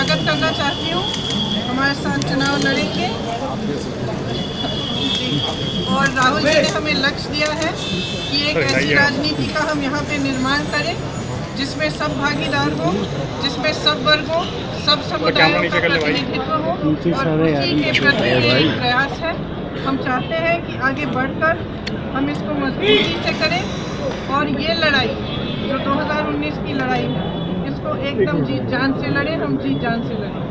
स्वागत करना चाहती हूँ। हमारे साथ चुनाव लड़ेंगे और राहुल जी ने हमें लक्ष्य दिया है कि एक ऐसी राजनीति का हम यहाँ पे निर्माण करें जिसमें सब भागीदार हो, जिसमें सब वर्गों, सब समुदायों का प्रतिनिधित्व हो और उसी के प्रति एक प्रयास है। हम चाहते हैं कि आगे बढ़कर हम इसको मजबूती से करें और ये लड़ाई जो 2019 की लड़ाई है इसको एकदम जी जान से लड़े, हम जी जान से लड़ें।